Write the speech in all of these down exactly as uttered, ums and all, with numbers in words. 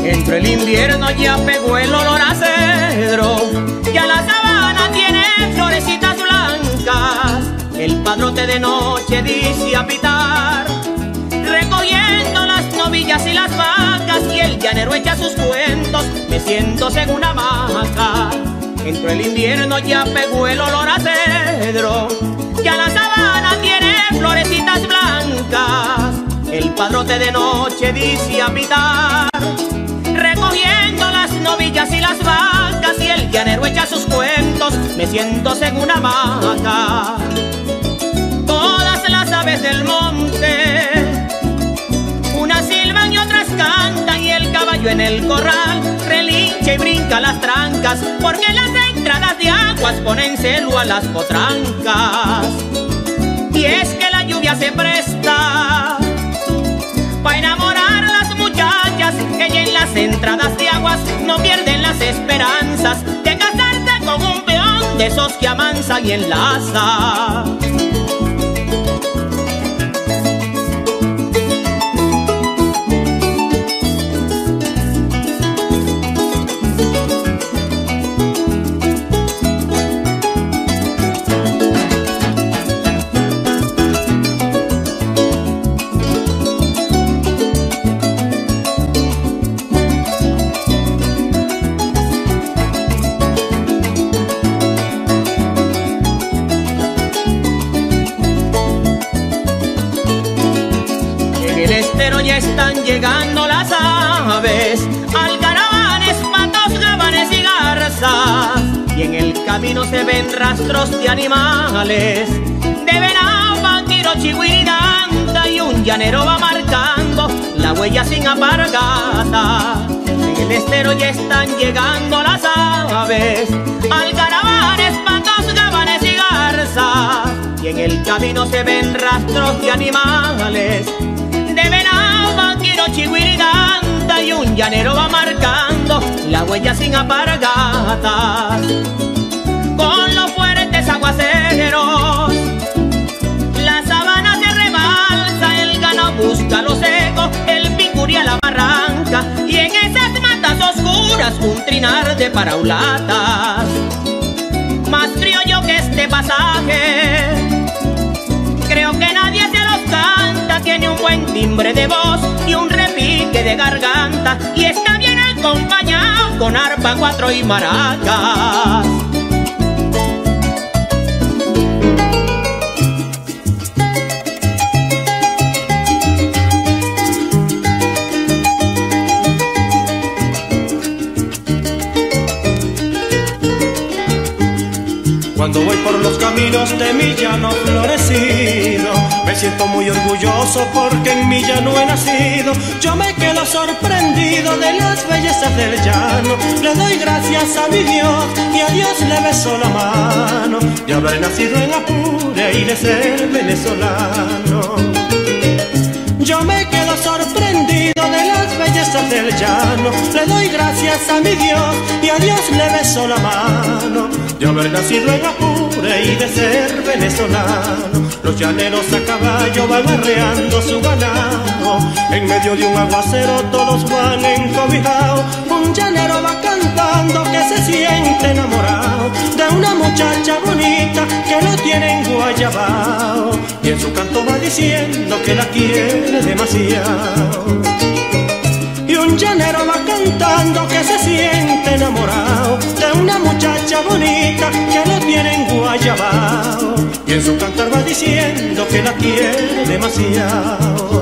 Entró el invierno, ya pegó el olor a cedro, ya la sabana tiene florecitas blancas. El padrote de noche dice a pitar, recogiendo las novillas y las vacas, y el llanero echa sus cuentos, meciéndose en una hamaca. Entró el invierno, ya pegó el olor a cedro, ya la sabana tiene florecitas blancas. El padrote de noche dice a pitar, recogiendo las novillas y las vacas, y el llanero echa sus cuentos, meciéndose en una hamaca. Todas las aves del monte, unas silban y otras cantan, y el caballo en el corral relincha y brinca las trancas, porque las entradas de aguas ponen celo a las potrancas. Y es que la lluvia se presta pa' enamorar a las muchachas, que ya en las entradas de aguas no pierden las esperanzas de casarse con un peón de esos que amansan y enlazan. Ya están llegando las aves, alcaravanes, patos, gabanes y garzas, y en el camino se ven rastros de animales, de venado, vaquero, chigüiro y danta, y un llanero va marcando la huella sin apargata. En el estero ya están llegando las aves, alcaravanes, patos, gabanes y garzas, y en el camino se ven rastros de animales, de venado, vaquero, chigüiro y danta, y un llanero va marcando la huella sin apargatas. Con los fuertes aguaceros la sabana se rebalsa, el ganado busca lo seco, el picuría la barranca, y en esas matas oscuras un trinar de paraulatas. Más criollo que este pasaje, creo que nadie se los canta, tiene un buen timbre de voz y un repique de garganta, y está bien acompañado con arpa, cuatro y maracas. Cuando voy por los caminos de mi llano florecido, me siento muy orgulloso porque en mi llano he nacido. Yo me quedo sorprendido de las bellezas del llano. Le doy gracias a mi Dios y a Dios le beso la mano de haber nacido en Apure y de ser venezolano. Yo me quedo sorprendido de las bellezas del llano. Le doy gracias a mi Dios y a Dios le beso la mano de haber nacido en Apure y de ser venezolano. Los llaneros a caballo van arreando su ganado, en medio de un aguacero todos van encobijados. Un llanero va cantando que se siente enamorado de una muchacha bonita que lo tiene en Guayabao, y en su canto va diciendo que la quiere demasiado. Y un llanero va cantando que se siente enamorado de una muchacha bonita que lo tiene en Guayabao, y en su cantar va diciendo que la quiere demasiado.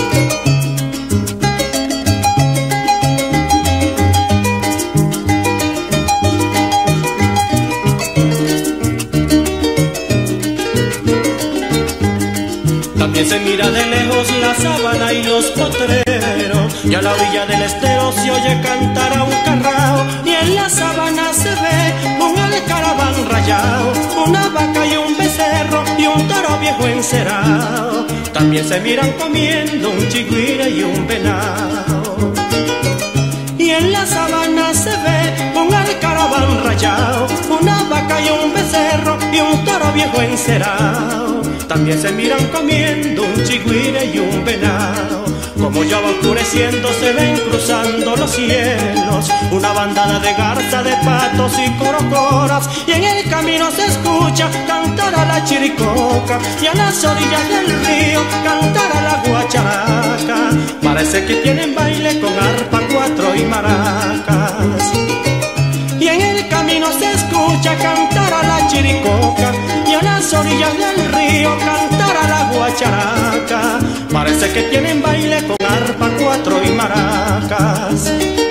También se mira de lejos la sabana y los potreros, y a la orilla del estero se oye cantar a un carrao, y en la sabana se ve un alcaraván rayado, una vaca y un becerro y un toro viejo encerado. También se miran comiendo un chigüire y un venado, y en la sabana se ve un alcaraván rayado, una vaca y un becerro y un toro viejo encerado. También se miran comiendo un chigüire y un venado. como ya va oscureciendo se ven cruzando los cielos una bandada de garza, de patos y corocoras, y en el camino se escucha cantar a la chiricoca y a las orillas del río cantar a la guacharaca. Parece que tienen baile con arpa, cuatro y maracas. Y en el camino se escucha cantar a la chiricoca y a las orillas del río cantar a la guacharaca. Parece que tienen baile con arpa, cuatro y maracas.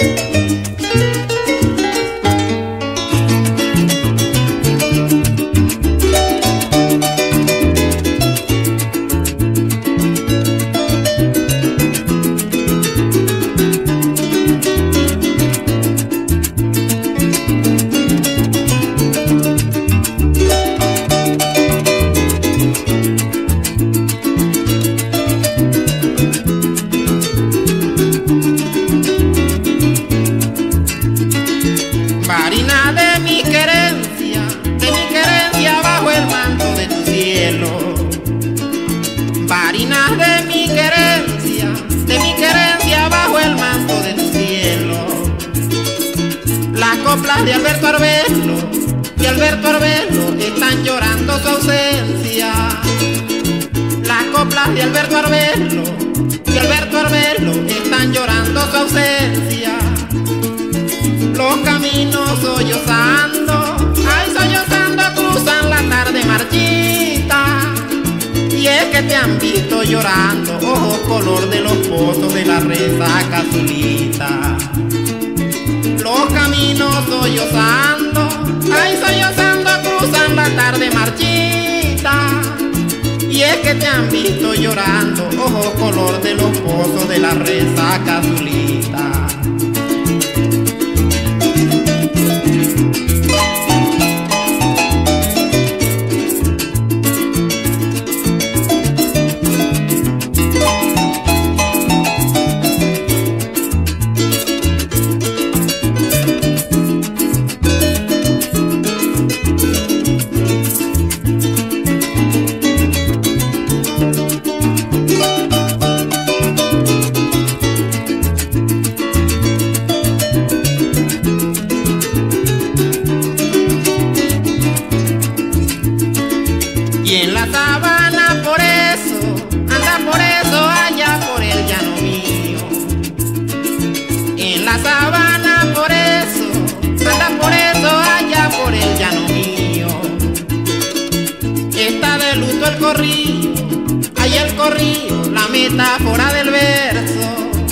De Alberto Arbelo y Alberto Arbelo están llorando su ausencia. Las coplas de Alberto Arbelo y Alberto Arbelo están llorando su ausencia. Los caminos sollozando, ay sollozando cruzan la tarde marchita. Y es que te han visto llorando, ojos color de los pozos de la resaca azulita. Los caminos sollozando, ay sollozando cruzan la tarde marchita. Y es que te han visto llorando, ojos color de los pozos de la resaca azulita. Hay el corrillo, la metáfora del verso.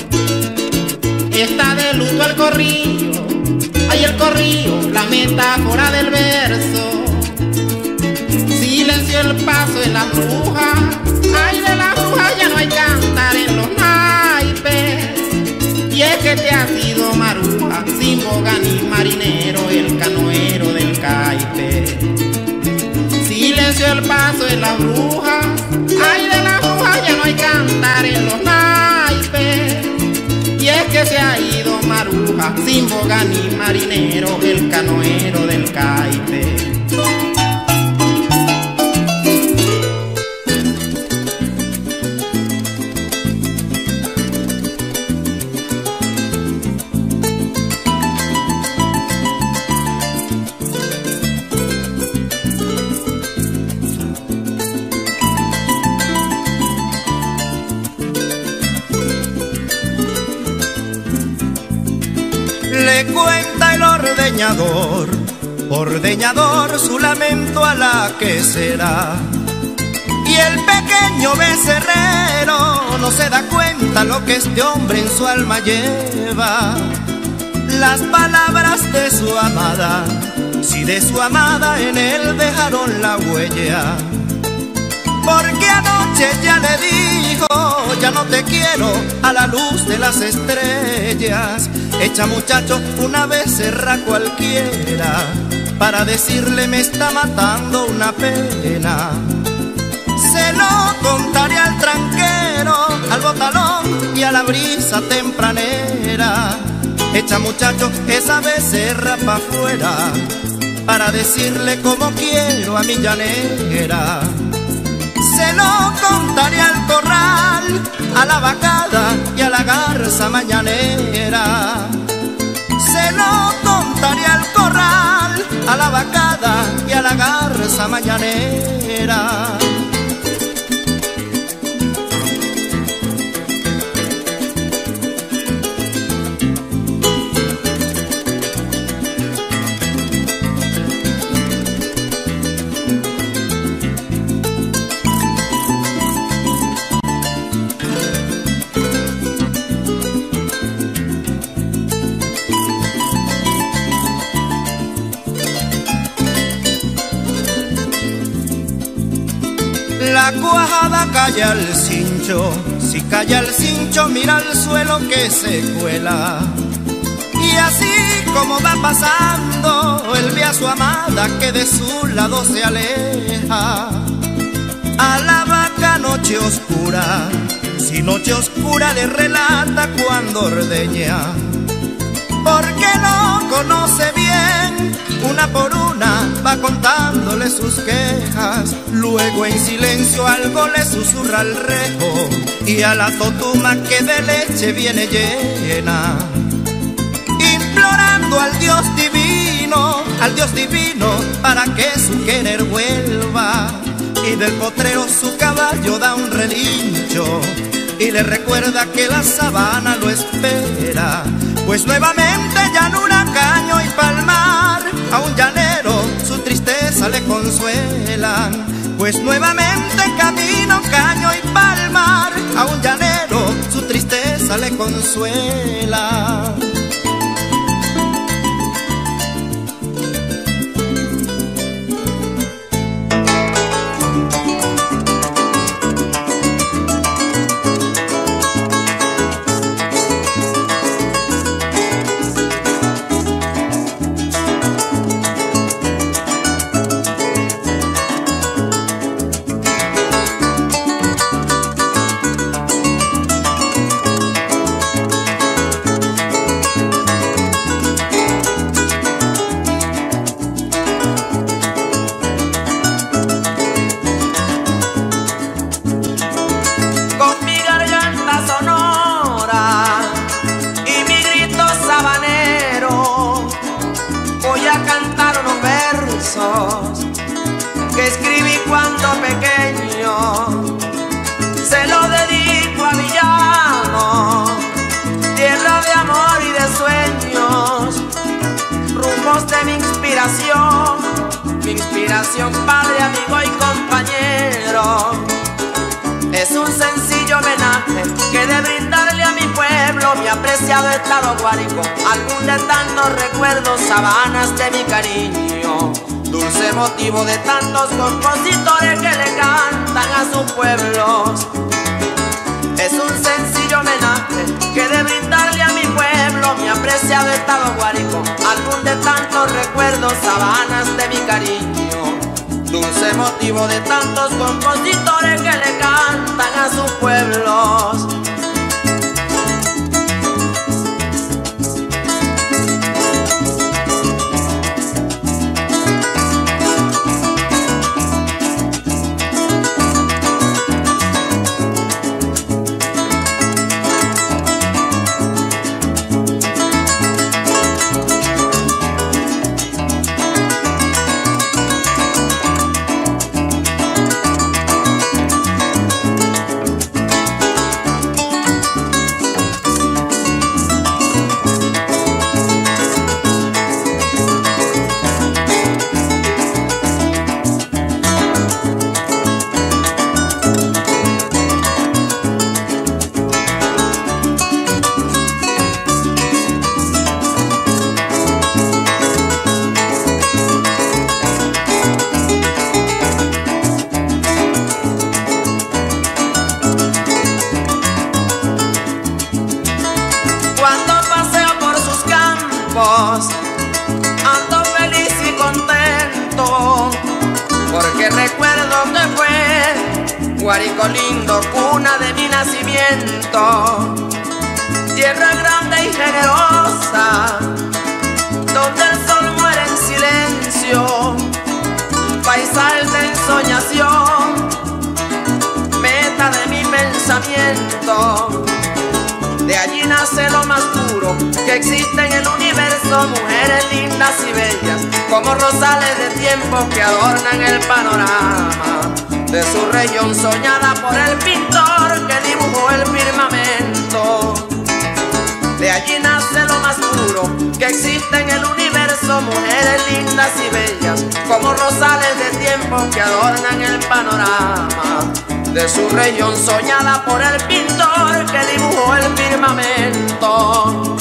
Está de luto el corrillo, hay el corrillo, la metáfora del verso. Silencio el paso en la bruja, ay de la bruja ya no hay cantar en los naipes. Y es que te has ido maruja, sin boga ni marinero, el canoero del caipe. Silencio el paso en la bruja, ay de la bruja ya no hay cantar en los naipes. Y es que se ha ido maruja, sin boga ni marinero, el canoero del caipe. Le cuenta el ordeñador, ordeñador su lamento a la que será. Y el pequeño becerrero no se da cuenta lo que este hombre en su alma lleva. Las palabras de su amada, si de su amada en él dejaron la huella. Porque anoche ya le dijo, ya no te quiero a la luz de las estrellas. Echa muchacho una becerra cualquiera para decirle me está matando una pena. Se lo contaré al tranquero, al botalón y a la brisa tempranera. Echa muchacho esa becerra pa' afuera para decirle como quiero a mi llanera. Se lo contaré al corral, a la vacada y a la garza mañanera. Se lo contaré al corral, a la vacada y a la garza mañanera. La cuajada calla al cincho, si calla el cincho mira al suelo que se cuela. Y así como va pasando, él ve a su amada que de su lado se aleja. A la vaca noche oscura, si noche oscura le relata cuando ordeña. Porque lo conoce bien, una por una va contándole sus quejas. Luego en silencio algo le susurra al rejo y a la totuma que de leche viene llena, implorando al Dios divino, al Dios divino para que su querer vuelva. Y del potrero su caballo da un relincho y le recuerda que la sabana lo espera. Pues nuevamente llanura, caño y palmar, a un llanero su tristeza le consuelan. Pues nuevamente camino, caño y palmar, a un llanero su tristeza le consuela. Que escribí cuando pequeño, se lo dedico a Villano, tierra de amor y de sueños, rumbos de mi inspiración, mi inspiración, padre, amigo y compañero. Es un sencillo homenaje que he de brindarle a mi pueblo, mi apreciado estado Guárico, algún de tantos recuerdos, sabanas de mi cariño, dulce motivo de tantos compositores que le cantan a sus pueblos. Es un sencillo homenaje que he de brindarle a mi pueblo, mi apreciado estado Guárico, algún de tantos recuerdos, sabanas de mi cariño, dulce motivo de tantos compositores que le cantan a sus pueblos. Ando feliz y contento, porque recuerdo que fue Guárico lindo, cuna de mi nacimiento, tierra grande y generosa, donde el sol muere en silencio, paisajes de ensoñación, nace lo más puro que existe en el universo. Mujeres lindas y bellas como rosales de tiempo que adornan el panorama de su región soñada por el pintor que dibujó el firmamento. De allí nace lo más puro que existe en el universo. Mujeres lindas y bellas como rosales de tiempo que adornan el panorama de su región soñada por el pintor que dibujó el firmamento.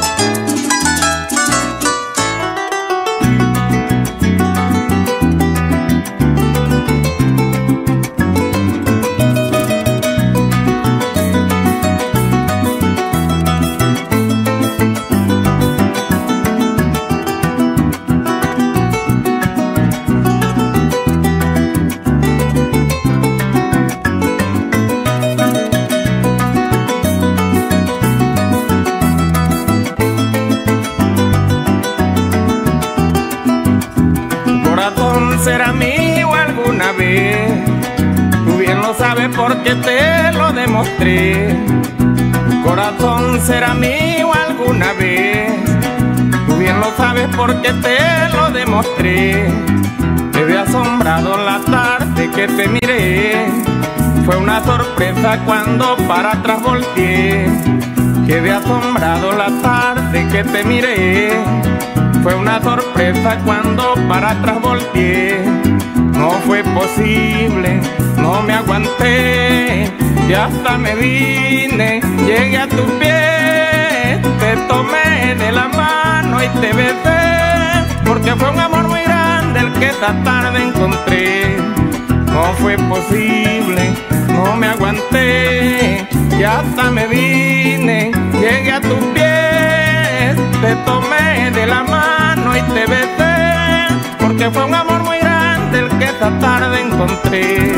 Será mío alguna vez, tú bien lo sabes porque te lo demostré. Tu corazón será mío alguna vez, tú bien lo sabes porque te lo demostré. Quedé asombrado la tarde que te miré, fue una sorpresa cuando para atrás volteé. Quedé asombrado la tarde que te miré, fue una sorpresa cuando para atrás volteé. No fue posible, no me aguanté y hasta me vine. Llegué a tus pies, te tomé de la mano y te besé, porque fue un amor muy grande el que esta tarde encontré. No fue posible, no me aguanté y hasta me vine. Llegué a tus pies, te tomé de la mano y te besé, porque fue un amor muy grande el que esta tarde encontré.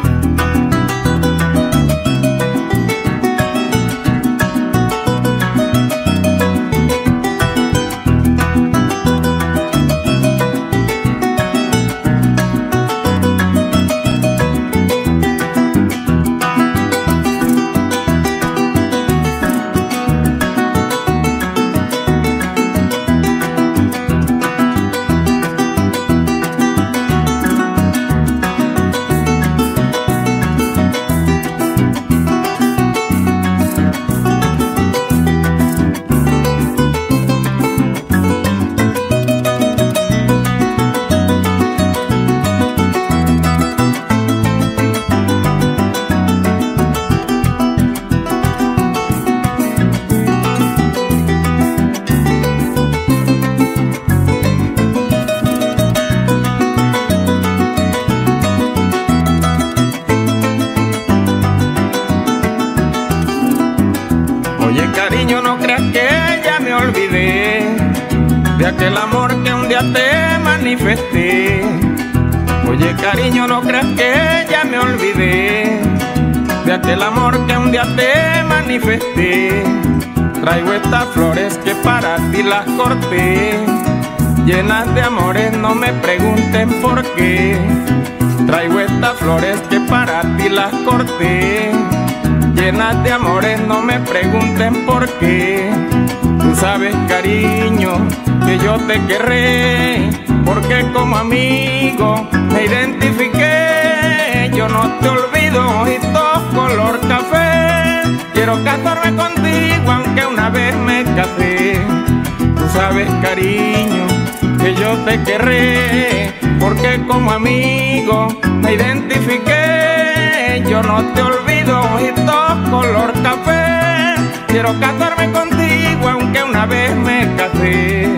Cariño, no creas que ya me olvidé de aquel amor que un día te manifesté. Oye, cariño, no creas que ya me olvidé de aquel amor que un día te manifesté. Traigo estas flores que para ti las corté, llenas de amores, no me pregunten por qué. Traigo estas flores que para ti las corté, llenas de amores, no me pregunten por qué. Tú sabes, cariño, que yo te querré, porque como amigo me identifiqué. Yo no te olvido, ojitos color café, quiero casarme contigo aunque una vez me casé. Tú sabes, cariño, que yo te querré, porque como amigo me identifiqué. Yo no te olvido, ojitos color café, quiero casarme contigo aunque una vez me casé.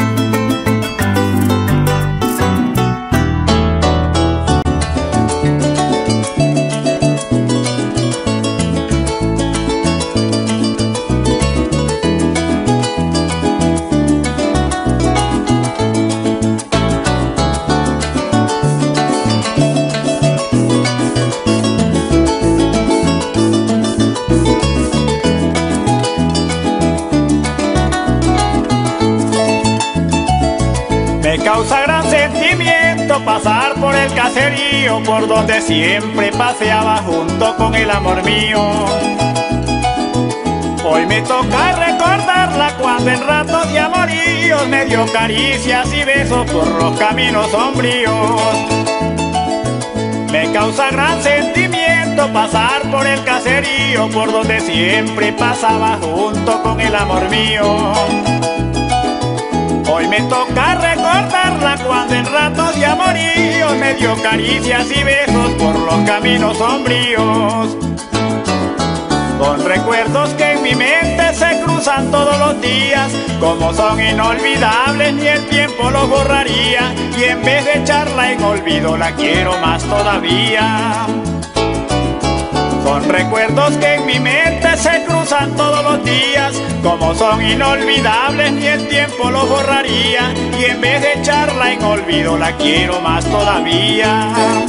Me causa gran sentimiento pasar por el caserío, por donde siempre paseaba junto con el amor mío. Hoy me toca recordarla cuando en ratos de amoríos me dio caricias y besos por los caminos sombríos. Me causa gran sentimiento pasar por el caserío por donde siempre pasaba junto con el amor mío. Hoy me toca recordarla cuando en ratos de amoríos me dio caricias y besos por los caminos sombríos. Son recuerdos que en mi mente se cruzan todos los días, como son inolvidables ni el tiempo los borraría, y en vez de echarla en olvido la quiero más todavía. Son recuerdos que en mi mente se cruzan todos los días, como son inolvidables ni el tiempo los borraría, y en vez de echarla en olvido la quiero más todavía.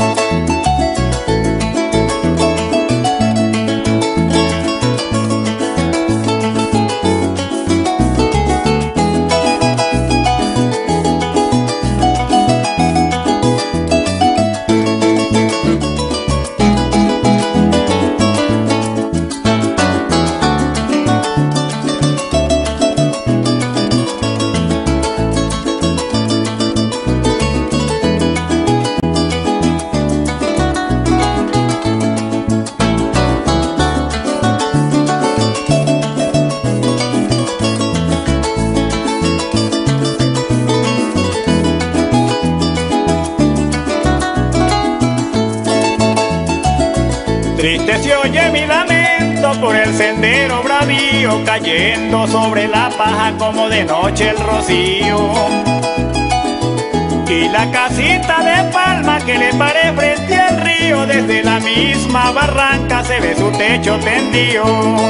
Triste se oye mi lamento por el sendero bravío, cayendo sobre la paja como de noche el rocío. Y la casita de palma que le paré frente al río, desde la misma barranca se ve su techo tendido.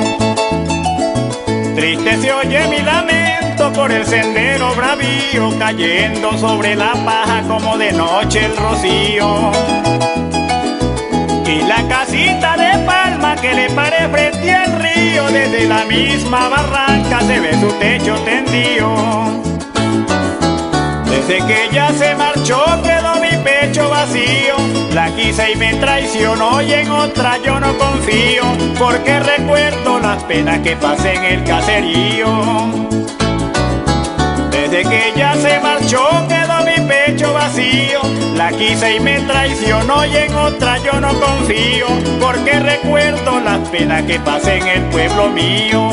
Triste se oye mi lamento por el sendero bravío, cayendo sobre la paja como de noche el rocío. Y la casita de palma que le paré frente al río, desde la misma barranca se ve su techo tendido. Desde que ella se marchó quedó mi pecho vacío, la quise y me traicionó y en otra yo no confío, porque recuerdo las penas que pasé en el caserío. Desde que ella se marchó quedó mi pecho vacío, la quise y me traicionó y en otra yo no confío, porque recuerdo las penas que pasé en el pueblo mío.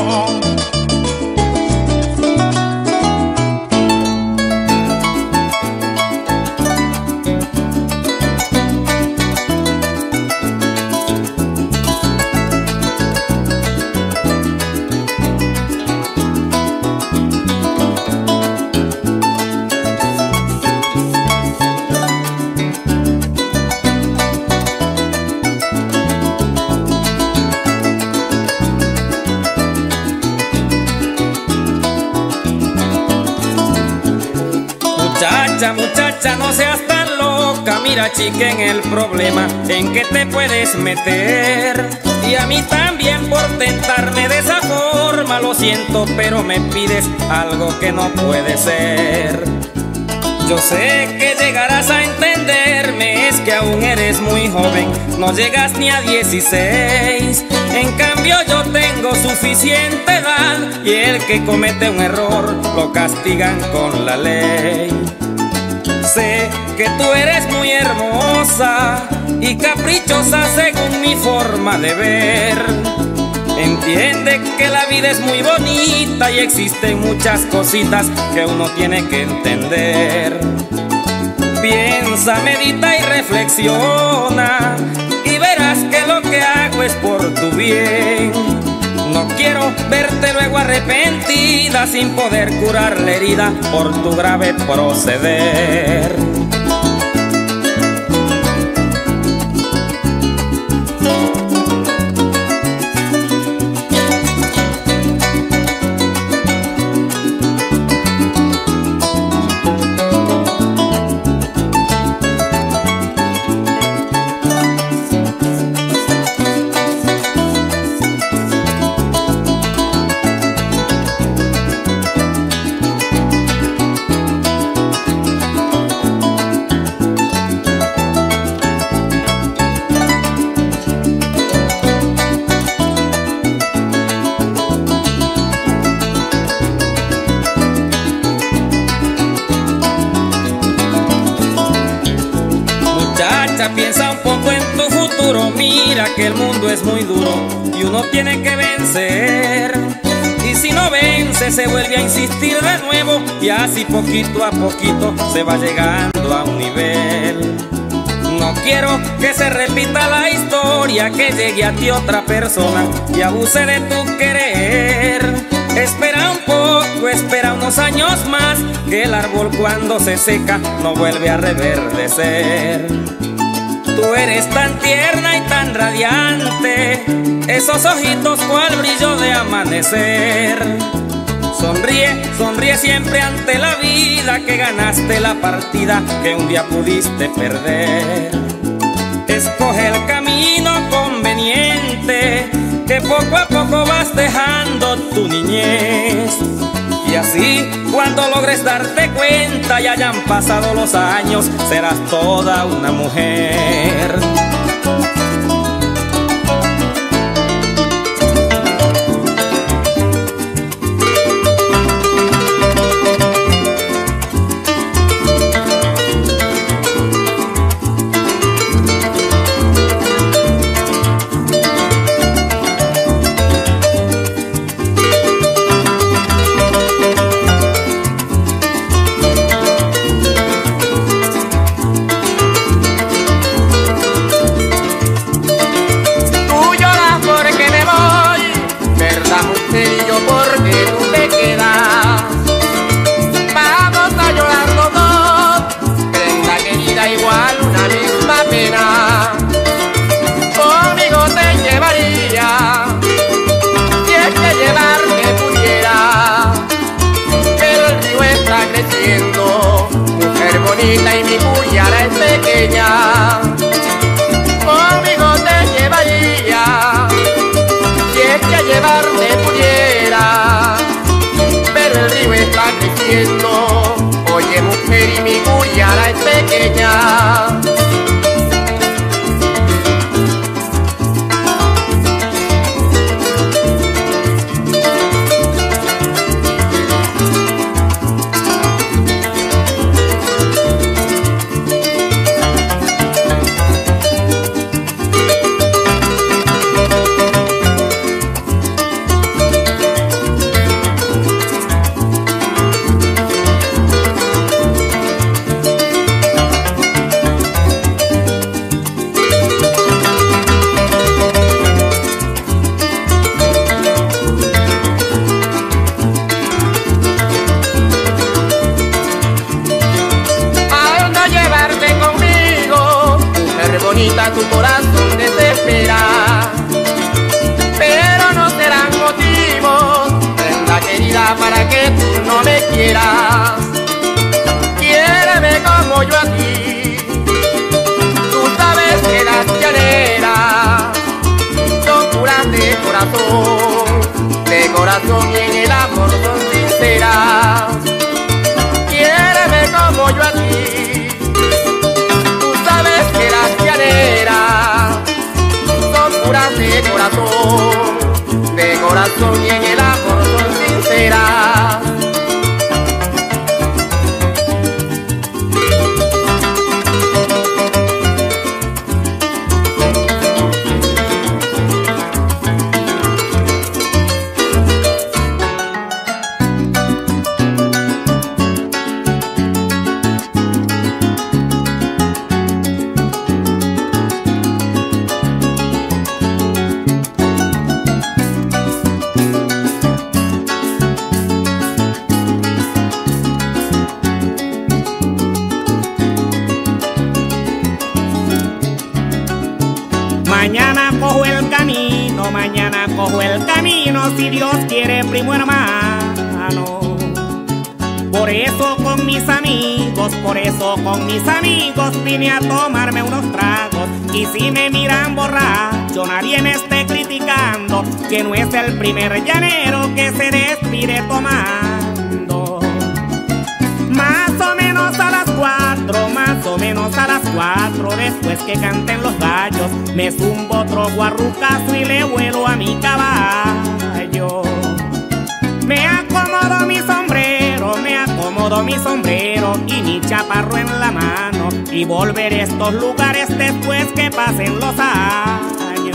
Muchacha, muchacha, no seas tan loca, mira chica en el problema en que te puedes meter. Y a mí también por tentarme de esa forma, lo siento, pero me pides algo que no puede ser. Yo sé que llegarás a entenderme, es que aún eres muy joven, no llegas ni a dieciséis. En cambio yo tengo suficiente edad, y el que comete un error lo castigan con la ley. Sé que tú eres muy hermosa y caprichosa según mi forma de ver. Entiende que la vida es muy bonita y existen muchas cositas que uno tiene que entender. Piensa, medita y reflexiona y verás que lo que hago es por tu bien. No quiero verte luego arrepentida sin poder curar la herida por tu grave proceder. muchacha, piensa un poco en tu futuro. Mira que el mundo es muy duro y uno tiene que vencer. Y si no vence, se vuelve a insistir de nuevo, y así poquito a poquito se va llegando a un nivel. No quiero que se repita la historia, que llegue a ti otra persona y abuse de tu querer. Espera un poco, espera unos años más, que el árbol cuando se seca no vuelve a reverdecer. Tú eres tan tierna y tan radiante, esos ojitos cual brillo de amanecer. Sonríe, sonríe siempre ante la vida, que ganaste la partida que un día pudiste perder. Escoge el camino conveniente, que poco a poco vas dejando tu niñez. Y así, cuando logres darte cuenta y hayan pasado los años, serás toda una mujer. Y mi cuñada es pequeña, conmigo te llevaría, si es que a llevarte pudiera, pero el río está creciendo. Oye mujer, y mi cuñada es pequeña. Tu corazón desespera, pero no serán motivos, prenda querida, para que tú no me quieras. Quiéreme como yo a ti, tú sabes que las llaneras son puras de corazón, de corazón, y en el amor son sinceras. Quiéreme como yo a ti, que las llaneras son puras de corazón, de corazón, y en el amor son sinceras. Mañana cojo el camino, mañana cojo el camino, si Dios quiere, primo hermano. Por eso con mis amigos, por eso con mis amigos vine a tomarme unos tragos. Y si me miran borracho, nadie me esté criticando, que no es el primer llanero que se despide tomando. Más o menos a las cuatro, más o menos a las cuatro, después que canten los gallos, me zumbo otro guarrucazo y le vuelo a mi caballo. Me acomodo mi sombrero, me acomodo traigo mi sombrero y mi chaparro en la mano y volveré a estos lugares después que pasen los años.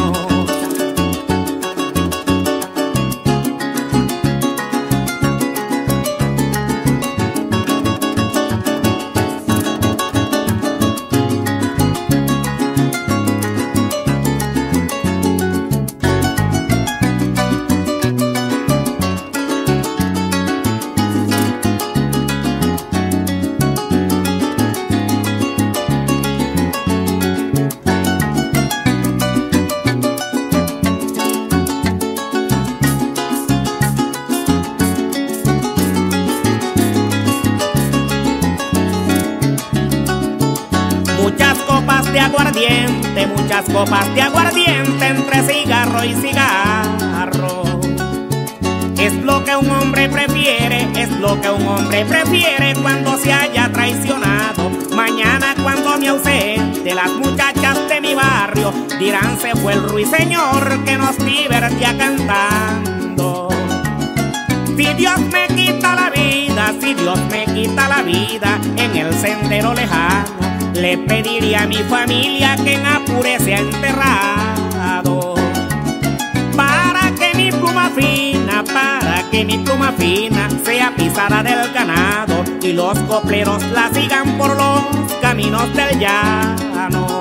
Muchas copas de aguardiente, muchas copas de aguardiente entre cigarro y cigarro. Es lo que un hombre prefiere, es lo que un hombre prefiere cuando se haya traicionado. Mañana cuando me ausente, las muchachas de mi barrio dirán se fue el ruiseñor que nos divertía cantando. Si Dios me quita la vida, si Dios me quita la vida en el sendero lejano, le pediría a mi familia que en apure sea enterrado. Para que mi pluma fina, para que mi pluma fina sea pisada del ganado y los copleros la sigan por los caminos del llano.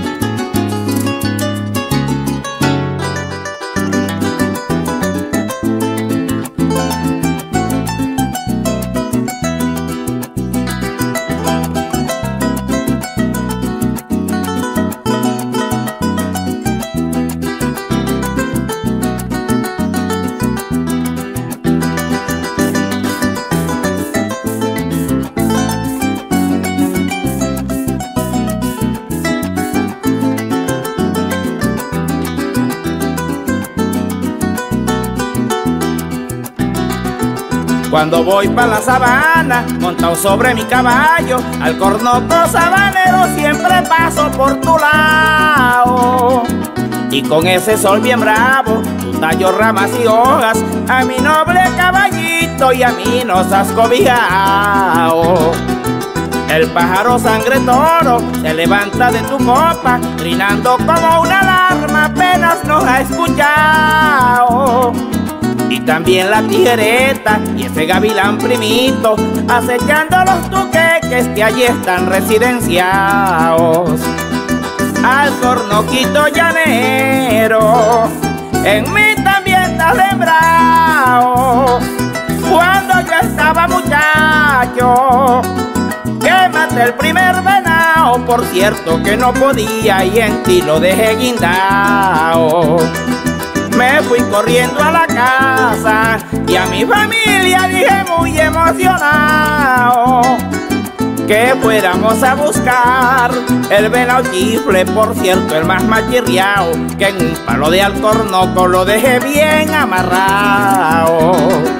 Cuando voy pa' la sabana, montado sobre mi caballo, al cornoco sabanero siempre paso por tu lado. Y con ese sol bien bravo, tu tallo, ramas y hojas, a mi noble caballito y a mí nos has cobijado. El pájaro sangre toro se levanta de tu copa, trinando como una alarma, apenas nos ha escuchado. Y también la tijereta y ese gavilán primito, acechando los tuqueques que allí están residenciados. Al cornoquito llanero, en mí también te has lembrado. Cuando yo estaba muchacho, que maté el primer venado, por cierto que no podía y en ti lo dejé guindao. Me fui corriendo a la casa y a mi familia dije muy emocionado que fuéramos a buscar el venado chifle, por cierto el más machirriao, que en un palo de alcornoco lo dejé bien amarrado.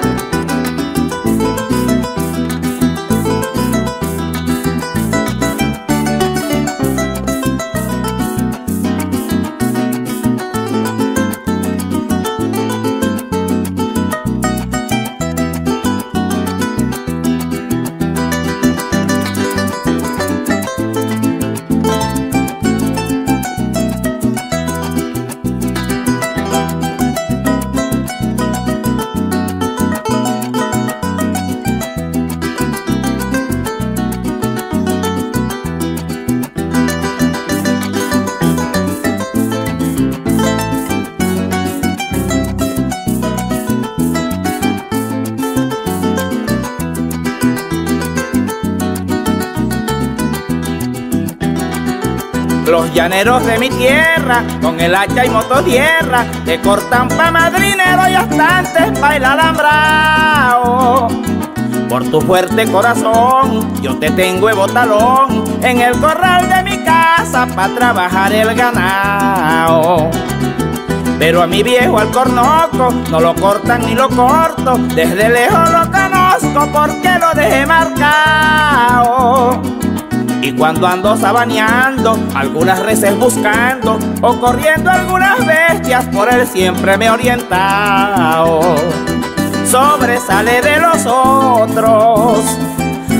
Los llaneros de mi tierra, con el hacha y motosierra, te cortan pa' madrinero y hasta antes pa' el alambrao. Por tu fuerte corazón, yo te tengo de botalón, en el corral de mi casa pa' trabajar el ganao. Pero a mi viejo alcornoco no lo cortan ni lo corto, desde lejos lo conozco porque lo dejé marcao. Y cuando ando sabaneando, algunas reses buscando, o corriendo algunas bestias, por él siempre me he orientado. Sobresale de los otros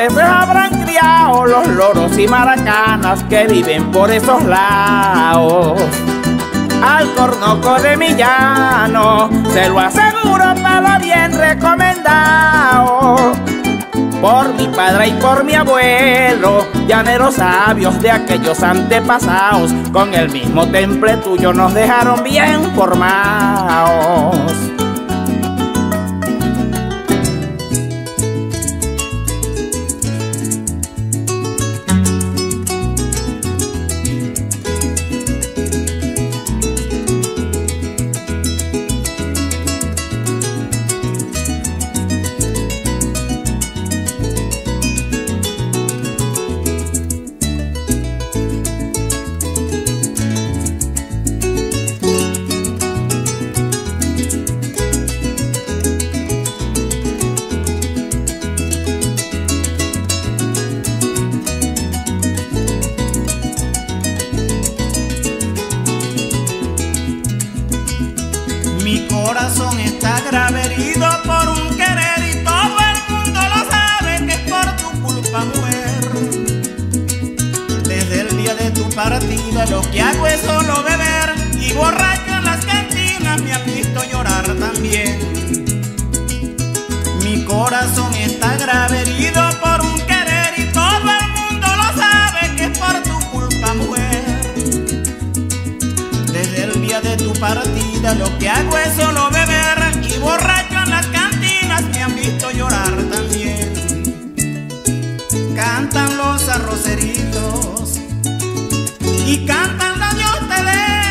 veces habrán criado los loros y maracanas que viven por esos lados. Al cornoco de mi llano se lo aseguro, para bien recomendado. Por mi padre y por mi abuelo, llaneros sabios de aquellos antepasados, con el mismo temple tuyo nos dejaron bien formados. Mi corazón está grave herido por un querer y todo el mundo lo sabe que es por tu culpa, mujer. Desde el día de tu partida lo que hago es solo beber y borracho en las cantinas me han visto llorar también. Mi corazón está grave herido por un querer y todo el mundo lo sabe que es por tu culpa, mujer. Desde el día de tu partida lo que hago es solo beber y borracho en las cantinas me han visto llorar también. Cantan los arroceritos y cantan la Dios te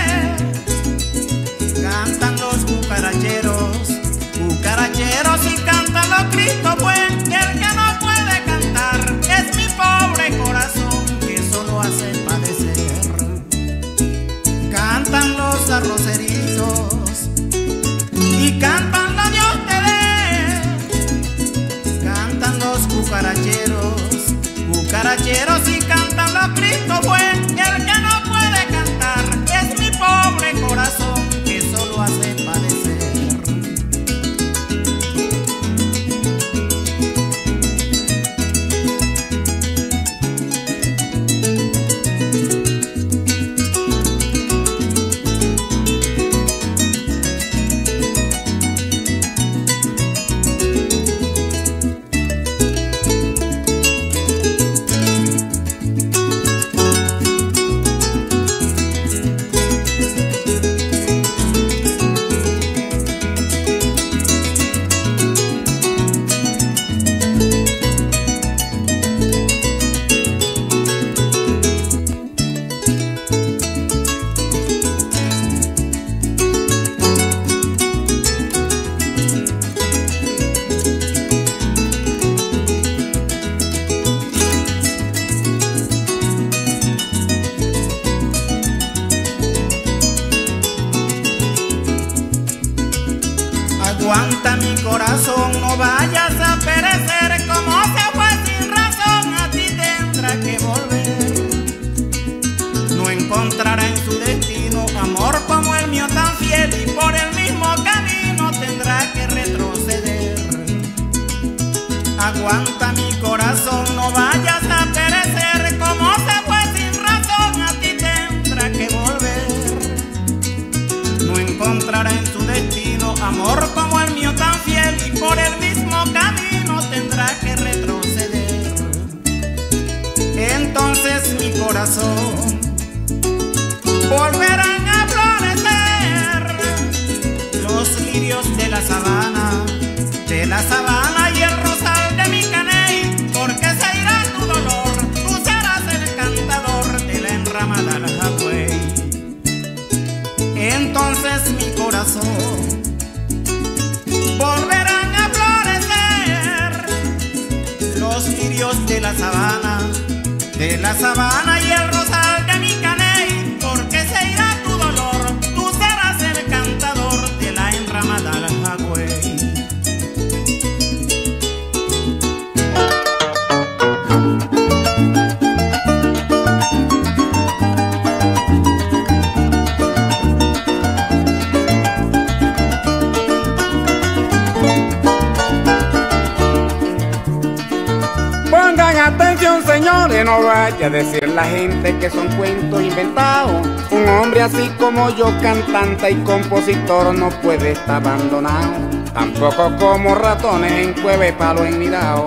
dé. Cantan los cucaracheros, cucaracheros y cantan los Cristo buen. El que no puede cantar es mi pobre corazón que solo hace padecer. Cantan los arroceritos y cantan la Dios te dé. Cantan los cucaracheros, cucaracheros y cantan los Cristo buen. El que no puede cantar es mi pobre corazón que solo hace padecer. Aguanta mi corazón, no vayas a perecer, como se fue sin razón, a ti tendrá que volver. No encontrará en su destino amor como el mío tan fiel, y por el mismo camino tendrá que retroceder. Aguanta mi corazón, no vayas a perecer, como se fue sin razón, a ti tendrá que volver. No encontrará en su destino amor como el mío tan fiel, y por el mismo camino tendrá que retroceder. Entonces mi corazón volverán a florecer los lirios de la sabana, de la sabana y el rosal de mi caney, porque se irá tu dolor, tú serás el cantador de la enramada al jagüey. Entonces mi corazón volverán a florecer los lirios de la sabana, de la sabana y el rosal de mi caney, porque se irá tu dolor, tú serás el cantador de la enramada al jagüey. Ponga que no vaya a decir la gente que son cuentos inventados. Un hombre así como yo, cantante y compositor, no puede estar abandonado, tampoco como ratones en cueva y palo enmidao.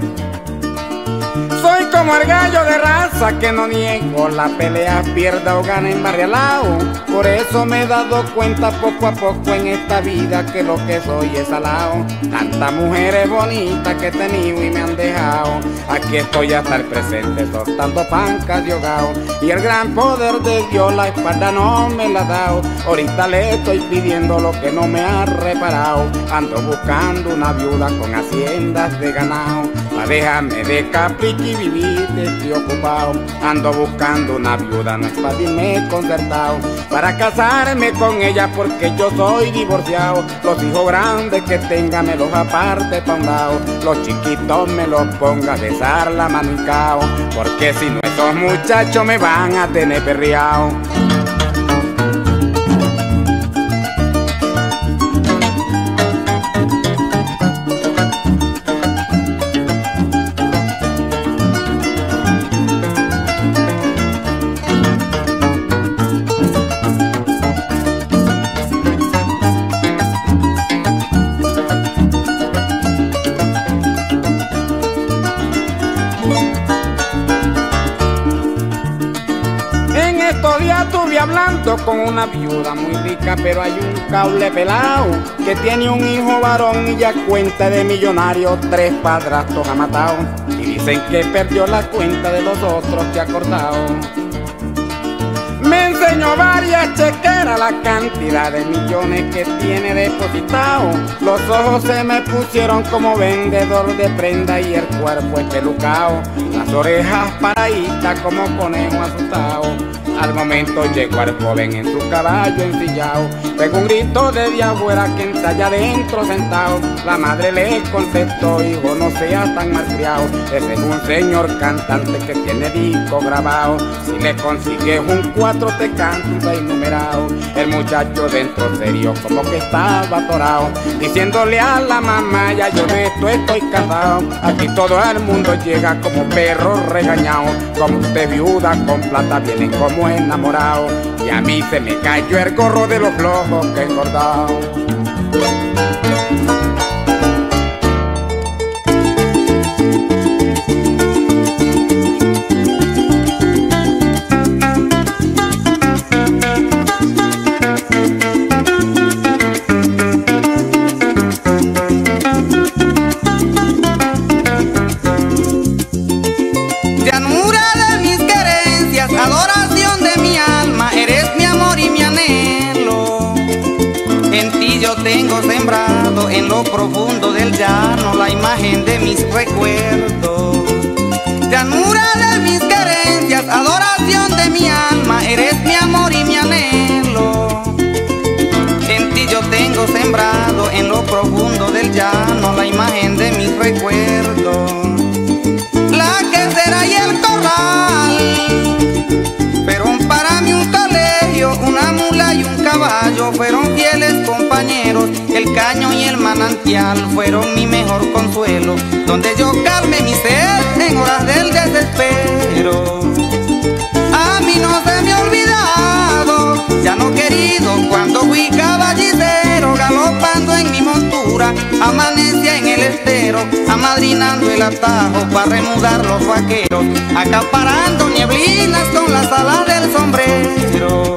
Soy como el gallo de raza que no niego, la pelea pierda o gana en barrialao. Por eso me he dado cuenta poco a poco en esta vida que lo que soy es alao. Tantas mujeres bonitas que he tenido y me han dejado, aquí estoy a estar presente soltando pancas de hogao. Y el gran poder de Dios la espalda no me la ha dado. Ahorita le estoy pidiendo lo que no me ha reparado. Ando buscando una viuda con haciendas de ganado, pa' dejarme de capricho y vivir, estoy ocupado. Ando buscando una viuda, no es para irme concertado, para casarme con ella porque yo soy divorciado. Los hijos grandes que tenga me los aparte pa' un lado, los chiquitos me los ponga a besar la mano y cao, porque si no esos muchachos me van a tener perreado. Estuve hablando con una viuda muy rica, pero hay un caule pelao que tiene un hijo varón y ya cuenta de millonario, tres padrastros ha matado, y dicen que perdió la cuenta de los otros que ha cortado. Me enseñó varias chequeras la cantidad de millones que tiene depositado. Los ojos se me pusieron como vendedor de prenda y el cuerpo espelucao, las orejas paraditas como conejo asustado. Al momento llegó el joven en su caballo ensillado, pegó un grito desde afuera que está allá adentro sentado. La madre le contestó: hijo, no seas tan malcriado, ese es un señor cantante que tiene disco grabado. Si le consigues un cuatro te canta un seis numerado. El muchacho dentro serio como que estaba atorado, diciéndole a la mamá: ya yo de esto estoy casado. Aquí todo el mundo llega como perro regañado, como usted viuda con plata vienen como enamorado, y a mí se me cayó el gorro de los flojos que he engordado. Tengo sembrado en lo profundo del llano la imagen de mis recuerdos. Llanura de mis querencias, adoración de mi alma, eres mi amor y mi anhelo. En ti yo tengo sembrado en lo profundo del llano la imagen de mis recuerdos. La quesera y el corral fueron para mí un colegio, una mula y un caballo fueron fieles compañeros, el caño y el manantial fueron mi mejor consuelo, donde yo calmé mi sed en horas del desespero. A mí no se me ha olvidado, ya no querido, cuando fui caballicero, galopando en mi montura, amanecía en el estero, amadrinando el atajo para remudar los vaqueros, acaparando nieblinas con las alas del sombrero.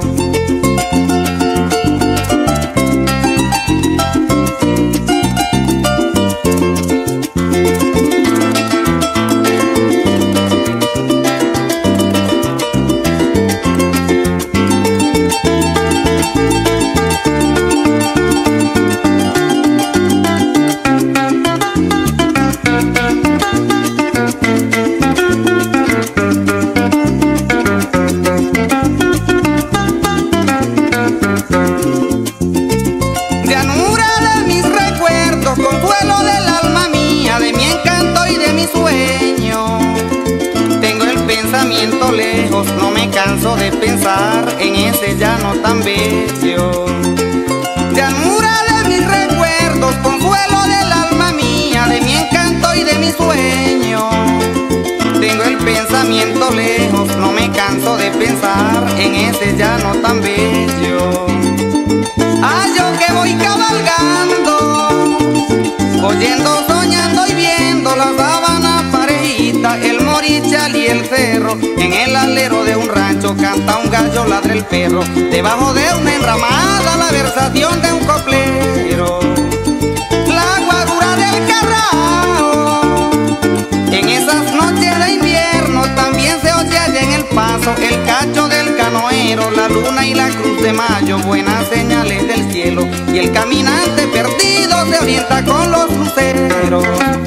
Lejos, no me canso de pensar en ese llano tan bello. Llanura de mis recuerdos, consuelo del alma mía, de mi encanto y de mi sueño. Tengo el pensamiento pensamiento lejos, no me canso de pensar en ese llano tan bello. Ah, yo que voy cabalgando, oyendo, soñando y viendo la sabana parejita, el morichal y el cerro. En el alero de un rancho canta un gallo, ladra el perro. Debajo de una enramada la versación de un coplero. La guadura del carrao, en esas noches de invierno también se oye allá en el paso el cacho del canoero, la luna y la cruz de mayo, buenas señales del cielo. Y el caminante perdido se orienta con los luceros.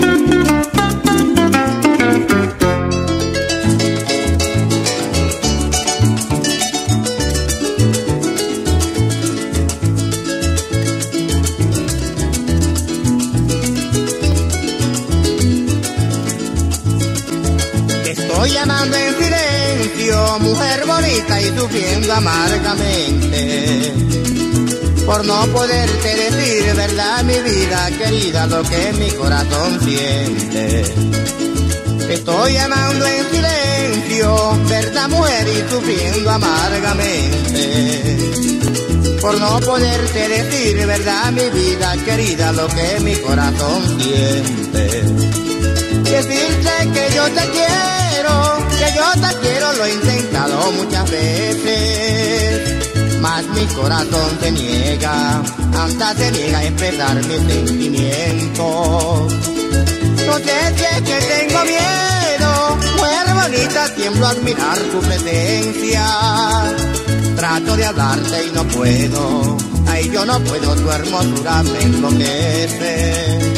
Estoy llamando en silencio, mujer bonita, y sufriendo amargamente por no poderte decir, verdad, mi vida querida, lo que mi corazón siente. Estoy llamando en silencio, verdad, mujer, y sufriendo amargamente por no poderte decir, verdad, mi vida querida, lo que mi corazón siente. Decirte que yo te quiero, que yo te quiero, lo he intentado muchas veces, mas mi corazón se niega, hasta se niega a expresar mis sentimientos. No sé si es que tengo miedo, mujer bonita, tiemblo al mirar tu presencia. Trato de hablarte y no puedo, ay, yo no puedo, tu hermosura me enloquece.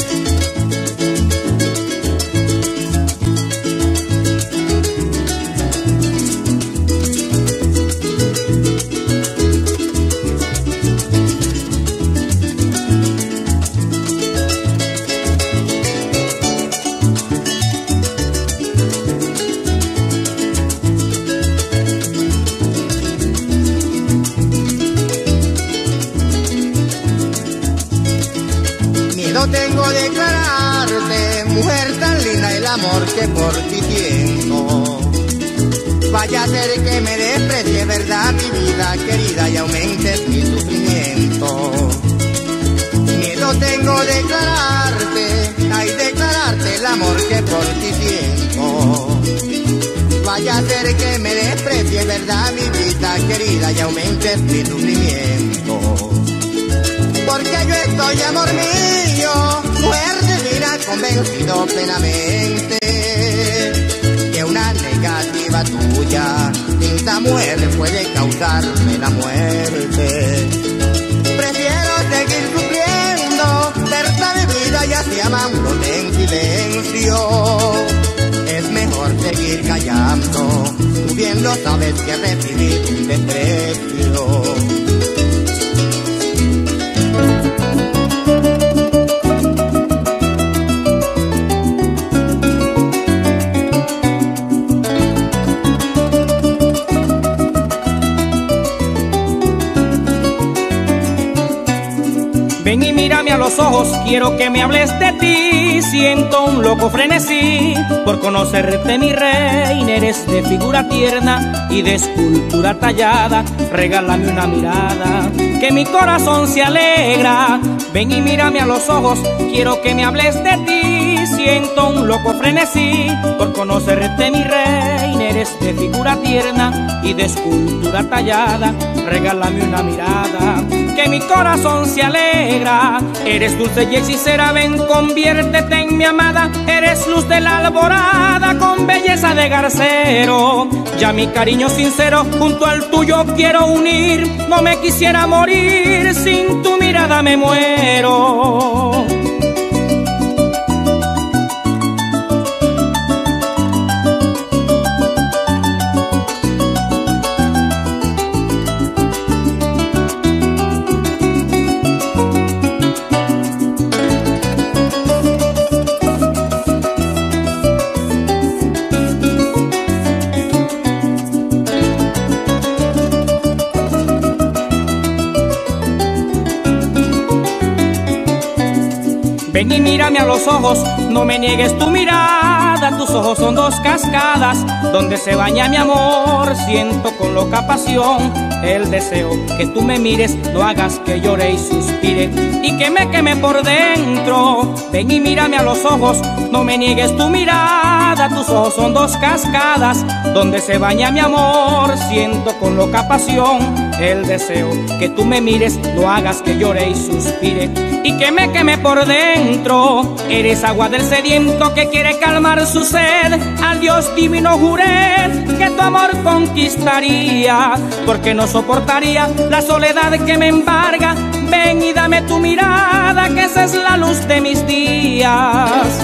Tengo de declararte, mujer tan linda, el amor que por ti siento. Vaya a ser que me desprecie, verdad, mi vida querida, y aumentes mi sufrimiento. Miedo tengo de declararte, ay, declararte el amor que por ti siento. Vaya a ser que me desprecie, verdad, mi vida querida, y aumentes mi sufrimiento. Porque yo estoy, amor mío, mujer divina, convencido plenamente que una negativa tuya, linda mujer, puede causarme la muerte. Prefiero seguir sufriendo, verte mi vida y así amándote en silencio. Es mejor seguir callando, tú bien lo sabes que recibí un desprecio. Ven y mírame a los ojos, quiero que me hables de ti. Siento un loco frenesí por conocerte, mi reina. Eres de figura tierna y de escultura tallada. Regálame una mirada, que mi corazón se alegra. Ven y mírame a los ojos, quiero que me hables de ti. Siento un loco frenesí por conocerte, mi reina. Eres de figura tierna y de escultura tallada. Regálame una mirada, que mi corazón se alegra. Eres dulce y hechicera, ven, conviértete en mi amada. Eres luz de la alborada, con belleza de garcero. Ya mi cariño sincero junto al tuyo quiero unir. No me quisiera morir, sin tu mirada me muero. Ven y mírame a los ojos, no me niegues tu mirada. mirada, tus ojos son dos cascadas donde se baña mi amor. Siento con loca pasión el deseo que tú me mires, no hagas que llore y suspire y que me queme por dentro. Ven y mírame a los ojos, no me niegues tu mirada, tus ojos son dos cascadas donde se baña mi amor. Siento con loca pasión el deseo que tú me mires, no hagas que llore y suspire y que me queme por dentro. Eres agua del sediento que quiere calmar su sed. Al Dios divino juré que tu amor conquistaría, porque no soportaría la soledad que me embarga. Ven y dame tu mirada, que esa es la luz de mis días.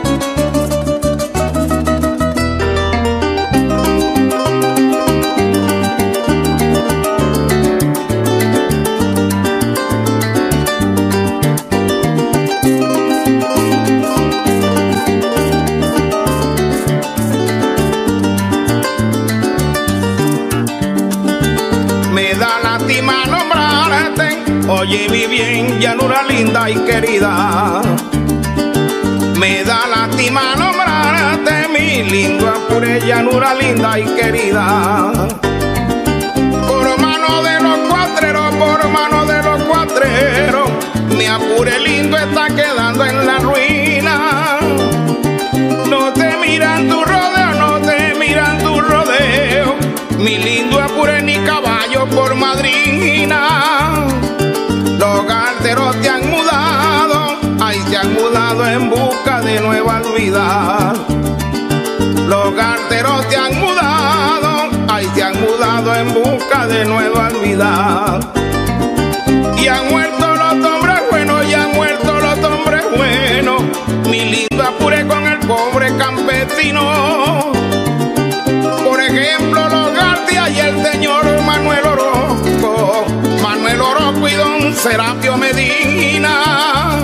Oye, mi bien, llanura linda y querida, me da lástima nombrarte, mi lindo Apure, llanura linda y querida. Por mano de los cuatreros, por mano de los cuatreros, mi Apure lindo está quedando en la ruina. No te miran tu rodeo, no te miran tu rodeo, mi lindo Apure ni caballo por madrina. Los carteros te han mudado, ay, te han mudado en busca de nuevas vidas. Los carteros te han mudado, ay, te han mudado en busca de nuevas vidas. Y han muerto los hombres buenos, y han muerto los hombres buenos, mi lindo Apure con el pobre campesino. Por ejemplo, los García y el señor Manuel Orozco, Manuel Orozco y don Serapio Medina.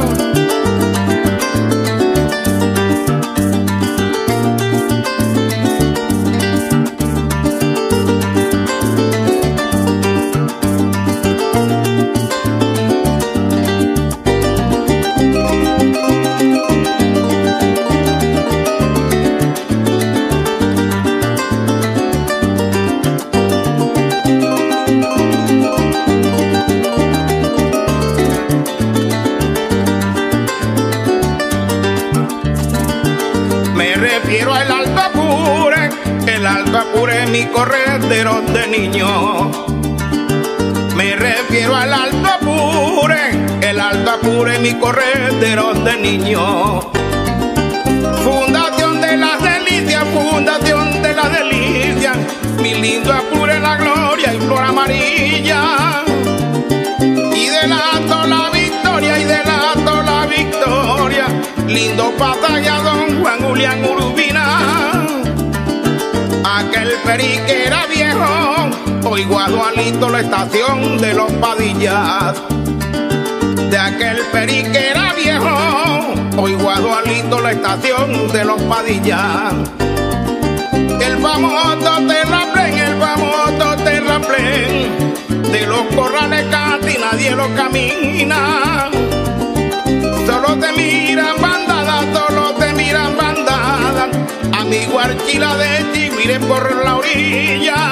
El Alto Apure, mi corredero de niño. Me refiero al Alto Apure, el Alto Apure, mi corredero de niño. Fundación de las delicias, fundación de las delicias, mi lindo Apure, la gloria y flor amarilla. Y del Alto la victoria, y del Alto la victoria, lindo pasaje a don Juan Julián Urbina. Aquel perique era viejo, hoy Guadualito la estación de los Padillas. De aquel perique era viejo, hoy Guadualito la estación de los Padillas. El famoso terraplén, el famoso terraplén, de los corrales casi nadie lo camina. Solo te miran bandadas, solo te miran bandadas, amigo Archila de Chivire por la orilla.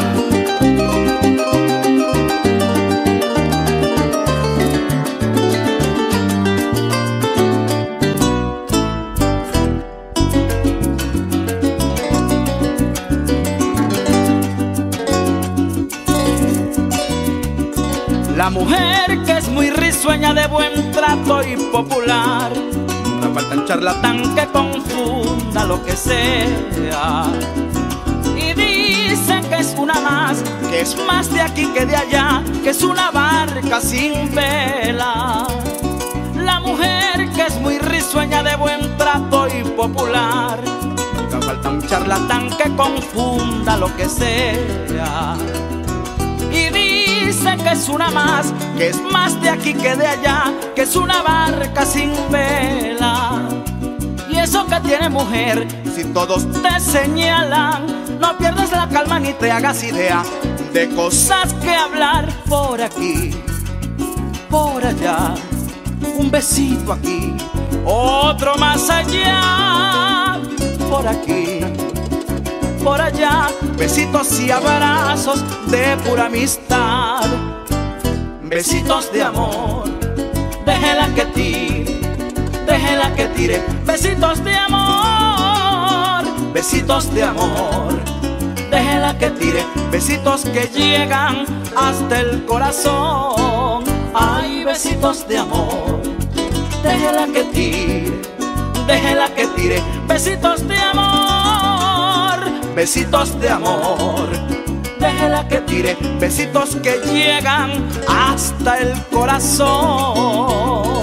La mujer que es muy risueña, de buen trato y popular, no falta el charlatán que confunda lo que sea. Y dicen que es una más, que es más de aquí que de allá, que es una barca sin vela. La mujer que es muy risueña, de buen trato y popular, nunca falta un charlatán que confunda lo que sea. Y dicen que es una más, que es más de aquí que de allá, que es una barca sin vela. Y eso que tiene mujer, si todos te señalan, no pierdas la calma ni te hagas idea de cosas que hablar. Por aquí, por allá, un besito aquí, otro más allá, por aquí, por allá, besitos y abrazos de pura amistad, besitos de amor, déjela que tire, déjela que tire, besitos de amor, besitos de amor, déjela que tire, besitos que llegan hasta el corazón. Ay, besitos de amor, déjela que tire, déjela que tire, besitos de amor, besitos de amor, déjela que tire, besitos que llegan hasta el corazón.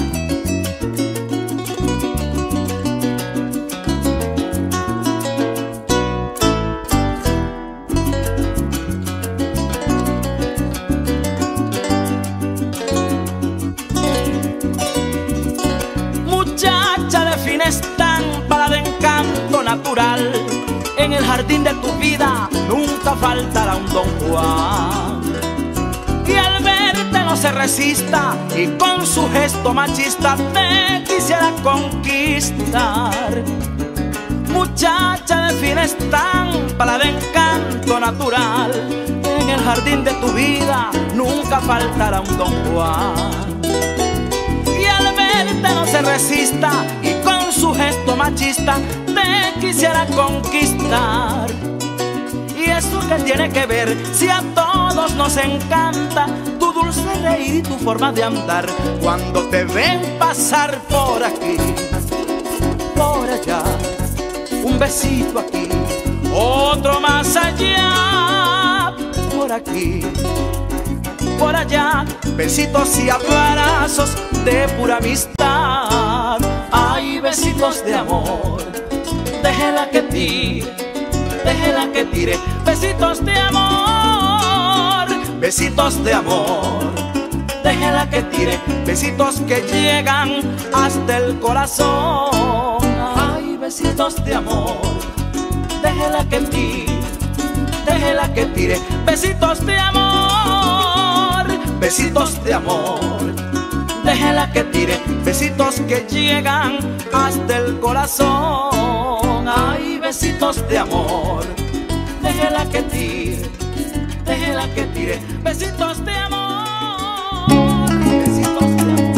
Estampa de encanto natural, en el jardín de tu vida nunca faltará un Don Juan. Y al verte no se resista y con su gesto machista te quisiera conquistar. Muchacha de fina estampa de encanto natural, en el jardín de tu vida nunca faltará un Don Juan. Y al verte no se resista y con su gesto machista te quisiera conquistar. Y eso que tiene que ver si a todos nos encanta tu dulce reír y tu forma de andar cuando te ven pasar por aquí, por allá, un besito aquí, otro más allá, por aquí, por allá, besitos y abrazos de pura amistad. Ay, besitos de amor, déjela que tire, déjela que tire, besitos de amor, besitos de amor, déjela que tire, besitos que llegan hasta el corazón. Ay, besitos de amor, déjela que tire, déjela que tire, besitos de amor, besitos de amor, déjela que tire, besitos que llegan hasta el corazón. Ay, besitos de amor, déjela que tire, déjela que tire, besitos de amor, besitos de amor.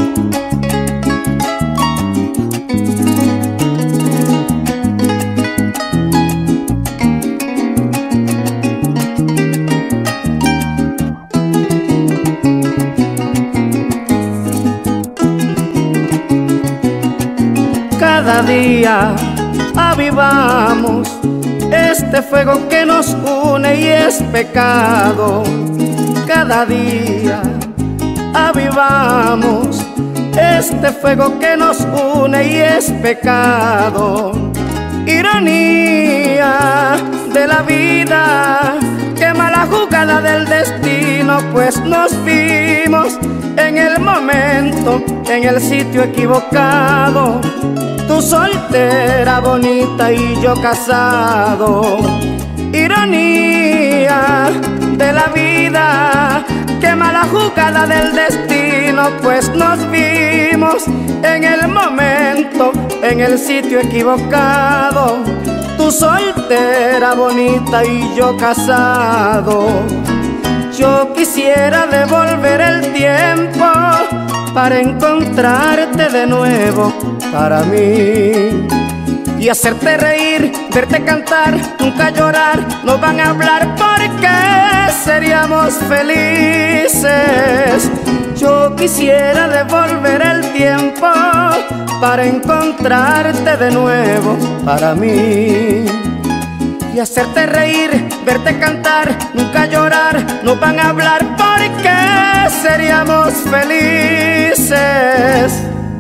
Cada día avivamos este fuego que nos une y es pecado. Cada día avivamos este fuego que nos une y es pecado. Ironía de la vida, qué mala jugada del destino, pues nos vimos en el momento, en el sitio equivocado. Tú soltera, bonita y yo casado. Ironía de la vida, qué mala jugada del destino, pues nos vimos en el momento, en el sitio equivocado. Tú soltera, bonita y yo casado. Yo quisiera devolver el tiempo para encontrarte de nuevo para mí y hacerte reír, verte cantar, nunca llorar, no van a hablar porque seríamos felices. Yo quisiera devolver el tiempo para encontrarte de nuevo para mí y hacerte reír, verte cantar, nunca llorar, no van a hablar porque seríamos felices.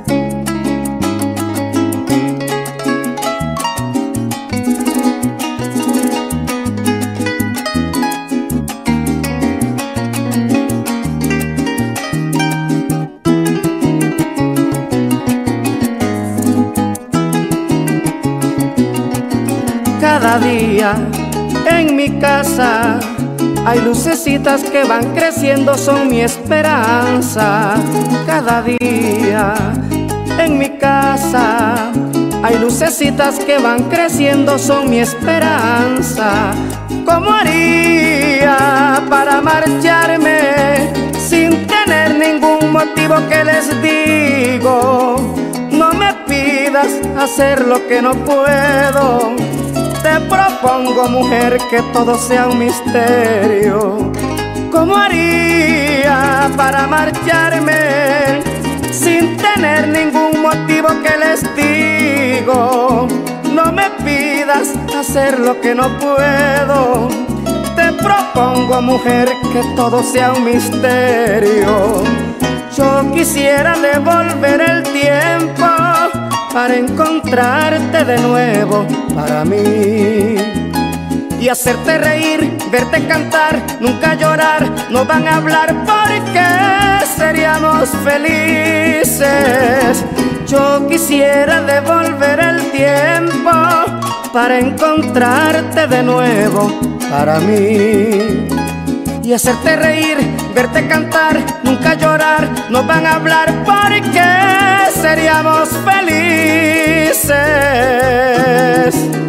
Cada día en mi casa hay lucecitas que van creciendo, son mi esperanza. Cada día en mi casa Hay lucecitas que van creciendo, son mi esperanza. ¿Cómo haría para marcharme sin tener ningún motivo que les digo? No me pidas hacer lo que no puedo. Te propongo, mujer, que todo sea un misterio. ¿Cómo haría para marcharme sin tener ningún motivo que les digo? No me pidas hacer lo que no puedo. Te propongo, mujer, que todo sea un misterio. Yo quisiera devolver el tiempo para encontrarte de nuevo para mí y hacerte reír, verte cantar, nunca llorar. No van a hablar porque seríamos felices. Yo quisiera devolver el tiempo para encontrarte de nuevo para mí y hacerte reír, verte cantar, nunca llorar. No van a hablar porque seríamos felices.